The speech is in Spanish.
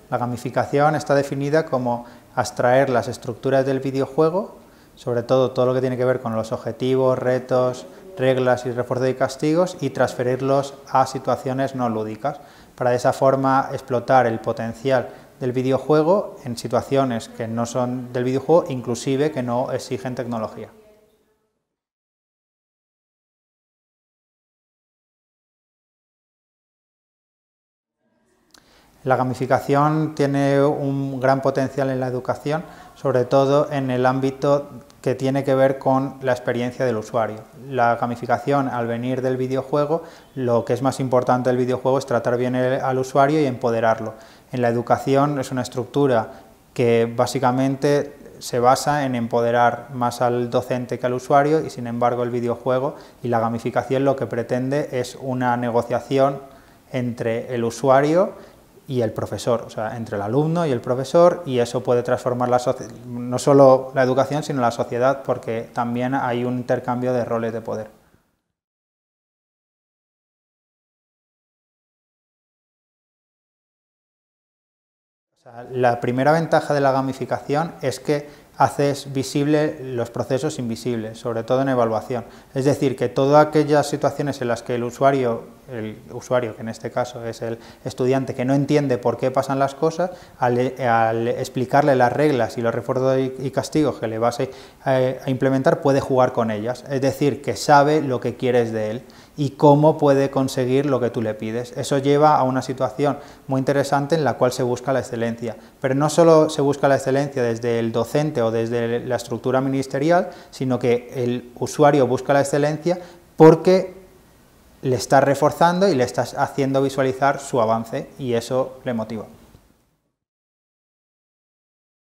La gamificación está definida como abstraer las estructuras del videojuego, sobre todo lo que tiene que ver con los objetivos, retos, reglas y refuerzo y castigos, y transferirlos a situaciones no lúdicas, para de esa forma explotar el potencial del videojuego en situaciones que no son del videojuego, inclusive que no exigen tecnología. La gamificación tiene un gran potencial en la educación, sobre todo en el ámbito que tiene que ver con la experiencia del usuario. La gamificación, al venir del videojuego, lo que es más importante del videojuego es tratar bien al usuario y empoderarlo. En la educación es una estructura que básicamente se basa en empoderar más al docente que al usuario, y sin embargo el videojuego y la gamificación lo que pretende es una negociación entre el usuario y el profesor, o sea, entre el alumno y el profesor, y eso puede transformar no solo la educación, sino la sociedad, porque también hay un intercambio de roles de poder. O sea, la primera ventaja de la gamificación es que haces visible los procesos invisibles, sobre todo en evaluación. Es decir, que todas aquellas situaciones en las que el usuario, que en este caso es el estudiante, que no entiende por qué pasan las cosas, al explicarle las reglas y los refuerzos y castigos que le vas a implementar, puede jugar con ellas. Es decir, que sabe lo que quieres de él y cómo puede conseguir lo que tú le pides. Eso lleva a una situación muy interesante en la cual se busca la excelencia, pero no solo se busca la excelencia desde el docente o desde la estructura ministerial, sino que el usuario busca la excelencia porque le estás reforzando y le estás haciendo visualizar su avance, y eso le motiva.